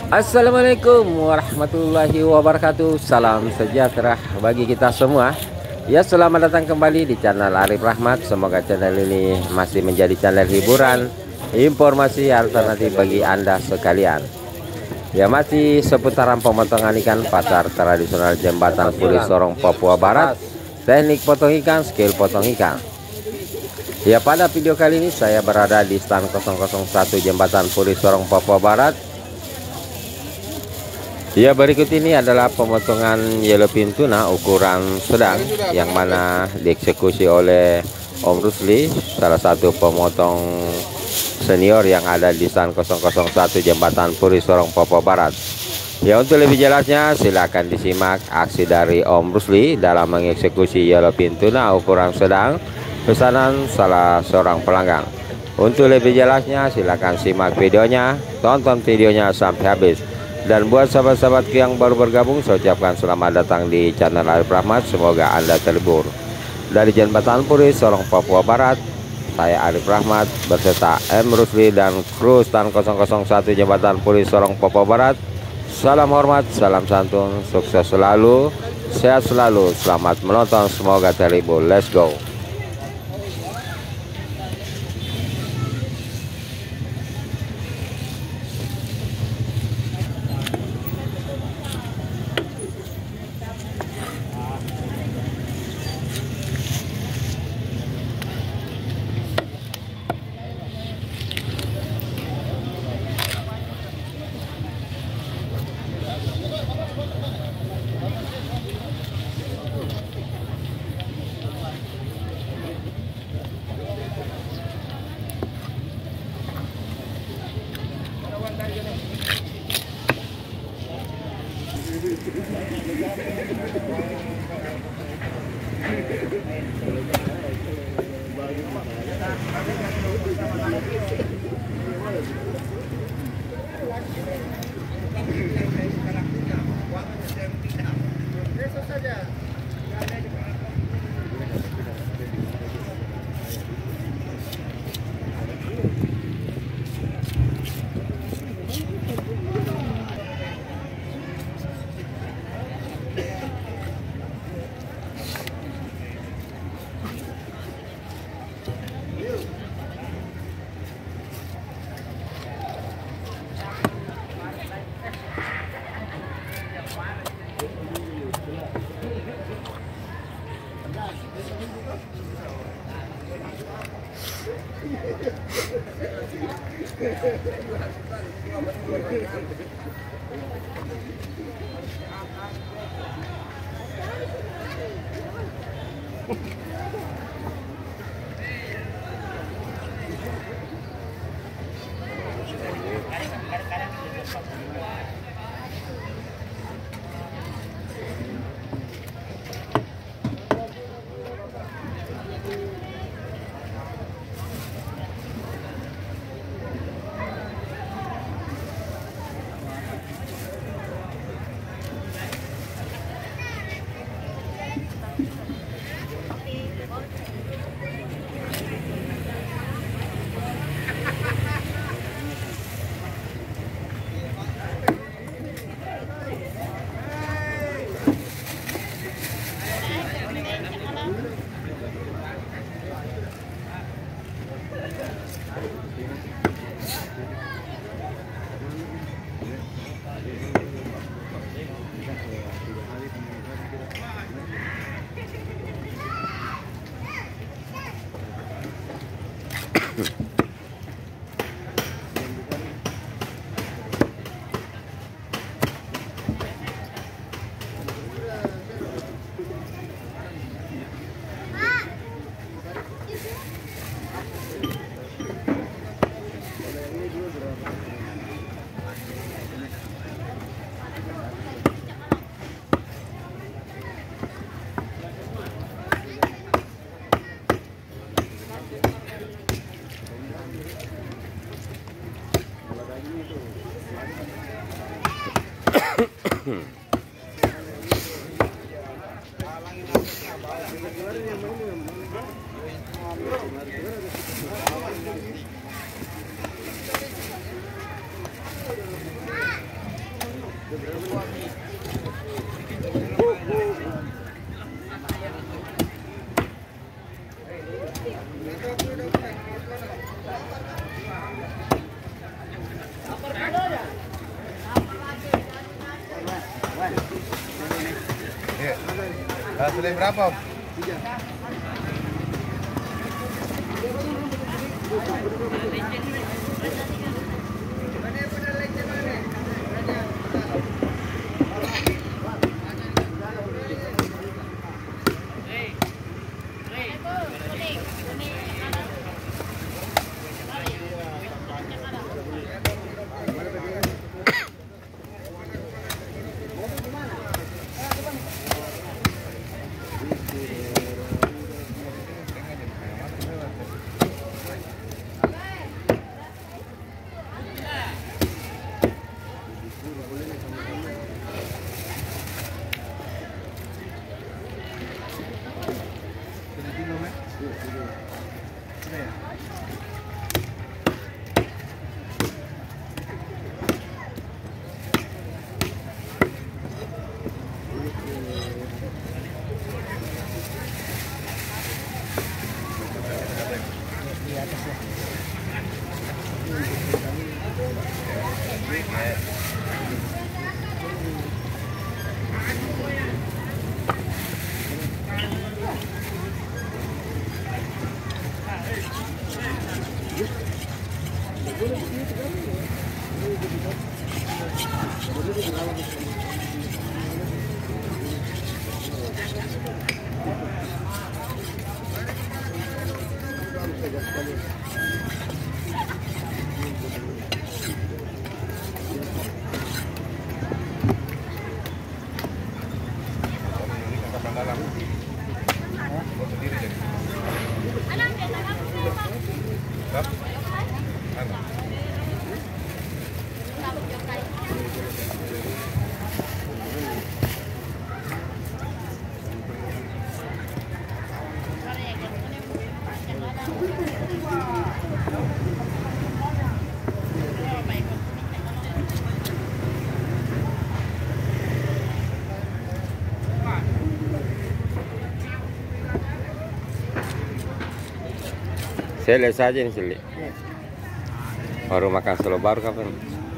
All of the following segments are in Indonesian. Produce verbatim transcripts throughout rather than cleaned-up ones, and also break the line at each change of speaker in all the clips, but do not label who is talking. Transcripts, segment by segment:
Assalamualaikum warahmatullahi wabarakatuh. Salam sejahtera bagi kita semua. Ya, selamat datang kembali di channel Arif Rahmat. Semoga channel ini masih menjadi channel hiburan, informasi alternatif bagi Anda sekalian. Ya, masih seputaran pemotongan ikan pasar tradisional Jembatan Puri Sorong, Papua Barat. Teknik potong ikan, skill potong ikan. Ya, pada video kali ini saya berada di stand nol nol satu Jembatan Puri Sorong, Papua Barat. Ya, berikut ini adalah pemotongan yellowfin tuna ukuran sedang yang mana dieksekusi oleh Om Rusli, salah satu pemotong senior yang ada di stand nol nol satu Jembatan Puri Sorong, Papua Barat. Ya, untuk lebih jelasnya silakan disimak aksi dari Om Rusli dalam mengeksekusi yellowfin tuna ukuran sedang pesanan salah seorang pelanggan. Untuk lebih jelasnya silakan simak videonya, tonton videonya sampai habis. Dan buat sahabat-sahabat yang baru bergabung, saya ucapkan selamat datang di channel Arif Rahmat. Semoga Anda terhibur. Dari Jembatan Puri Sorong, Papua Barat, saya Arif Rahmat beserta M Rusli dan kru stand nol nol satu Jembatan Puri Sorong, Papua Barat. Salam hormat, salam santun, sukses selalu, sehat selalu, selamat menonton, semoga terhibur. Let's go.
Beli berapa?
Saya lihat saja nih Sili. Baru makan selo baru kapan?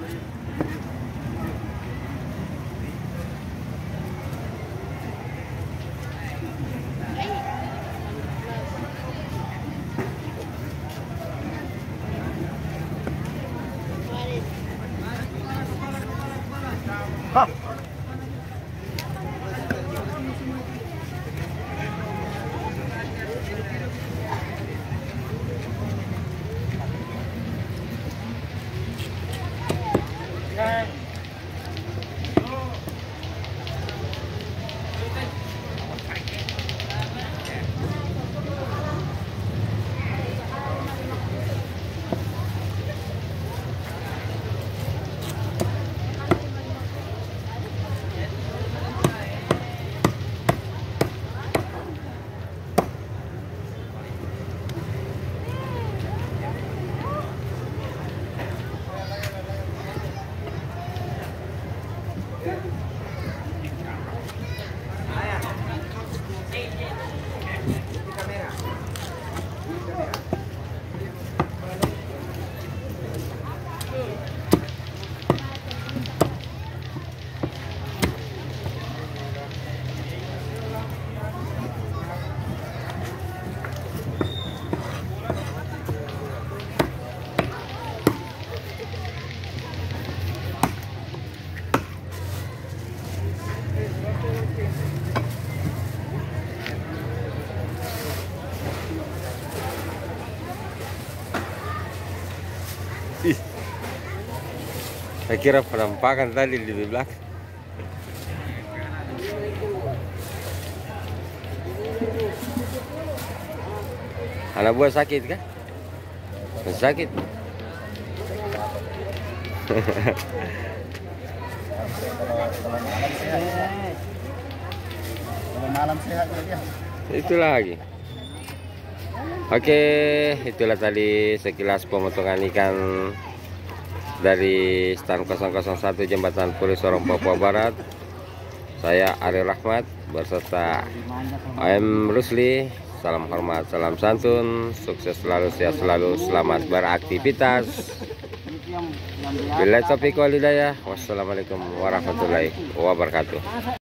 Saya kira penampakan tadi di belakang. Anak buah sakit kan? Sakit.
Kalau malam sehat dia.
Itulah lagi. Oke, itulah tadi sekilas pemotongan ikan dari stand nol nol satu Jembatan Puri Sorong, Papua Barat. Saya Ariel Rahmat berserta O M Rusli. Salam hormat, salam santun, sukses selalu, sehat selalu, selamat beraktivitas. Billahi taufiq wal hidayah. Wassalamualaikum warahmatullahi wabarakatuh.